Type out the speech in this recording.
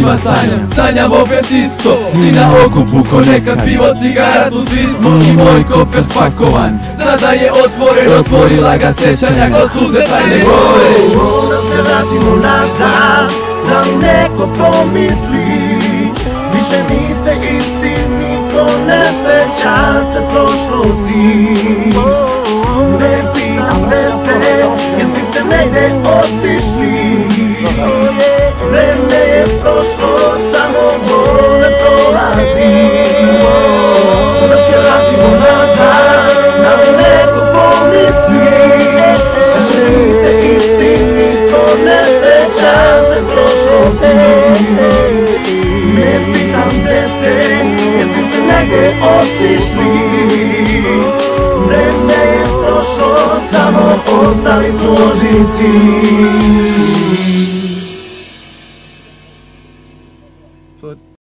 njima sanjam. Sanjam opet isto, svi na okupu ko nekad, pivo, cigaratu, svi smo i moj kofer spakovan. Sada je otvoren, otvorila ga sećanja, ko suze tajne govore. Da se vratimo nazad, da mi neko pomisli, više niste isti, niko ne seća se prošlosti. Ne pitam gde ste, jesi ste negde otišli. Vreme je prošlo, samo bol ne prolazi. Da se vratimo nazad, da mi neko pomisli, više niste isti, niko ne seća se prošlosti. Ne pitam gde ste, jesi ste negde otišli. Vreme je prošlo, samo ostali su ožiljci.